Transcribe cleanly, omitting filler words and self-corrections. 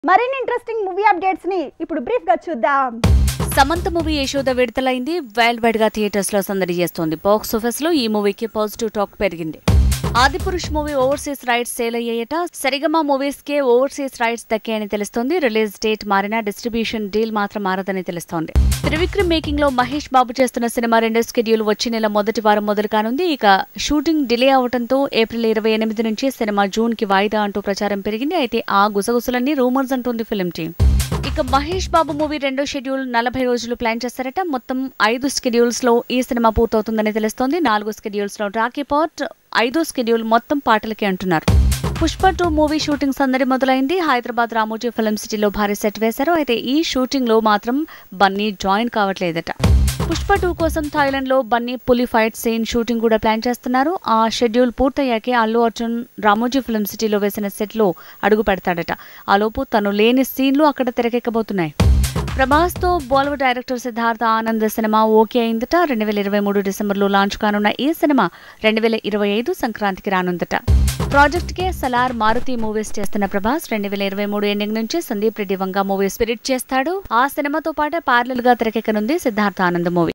మరిన్ని interesting movie updates ని ఇప్పుడు బ్రీఫ్ గా చూద్దాం. సమంత మూవీ యశోద విడుదలైంది. వరల్డ్ వైడ్ గా థియేటర్స్ లో సందడి చేస్తోంది. బాక్స్ ఆఫీస్ లో ఈ మూవీకి పాజిటివ్ టాక్ పెరిగింది. Adipurush movie overseas rights sale అయ్యాయట. సరిగమ మూవీస్ కే ఓవర్సీస్ రైట్స్ దక్కాయని తెలుస్తోంది. రిలీజ్ డేట్ మారినా డిస్ట్రిబ్యూషన్ డీల్ మాత్రం మారదని తెలుస్తోంది. త్రివిక్రమ్ మేకింగ్ లో మహేష్ బాబు చేస్తున్న సినిమా రెండో షెడ్యూల్ వచ్చే నెల మొదటి వారం మొదలు కానుంది. ఇక షూటింగ్ డిలే అవడంతో ఏప్రిల్ 28 నుంచి సినిమా జూన్ కి వాయిదా అంటూ ప్రచారం పెరిగింది. అయితే ఆ గుసగుసలన్నీ రూమర్స్ అంటోంది ఫిల్మ్ టీమ్. ఇక మహేష్ బాబు మూవీ రెండో షెడ్యూల్ 40 రోజులు ప్లాన్ చేస్తారట. మొత్తం 5 షెడ్యూల్స్ లో ఈ సినిమా పూర్తవుతుందని తెలుస్తోంది. 4 షెడ్యూల్స్ లో రాకీ పార్ట్, 5వ షెడ్యూల్ మొత్తం పాటలకే అంటున్నారు. పుష్ప 2 మూవీ షూటింగ్ సందడి మొదలైంది. హైదరాబాద్ రామోజీ ఫిల్మ్ సిటీలో భారీ సెట్ వేశారు. అయితే ఈ షూటింగ్ లో మాత్రం బన్నీ జాయిన్ కావట్లేదట. పుష్ప 2 కోసం థాయిలాండ్ లో బన్నీ పులి ఫైట్ సీన్ షూటింగ్ కూడా ప్లాన్ చేస్తున్నారు. ఆ షెడ్యూల్ పూర్తయ్యాకే అల్లు అర్జున్ రామోజీ ఫిల్మ్ సిటీలో వేసిన సెట్ లో అడుగు పెడతాడట. ఆలోపు తను లేని సీన్లు అక్కడ తెరకెక్కబోతున్నాయి. ప్రభాస్ తో బాలీవుడ్ డైరెక్టర్ సిద్ధార్థ ఆనంద్ సినిమా ఓకే అయిందట. 2023 డిసెంబర్లో లాంచ్ కానున్న ఈ సినిమా 2025 సంక్రాంతికి రానుందట. Project K Salaar Maruthi movies చేస్తున్న ప్రభాస్ 2023 ఎండింగ్ నుంచి సందీప్ రెడ్డి వంగ మూవీ స్పిరిట్ చేస్తాడు. ఆ సినిమాతో పాటు ప్యారలల్ గా తెరకెక్కనుంది సిద్ధార్థ ఆనంద్ మూవీ.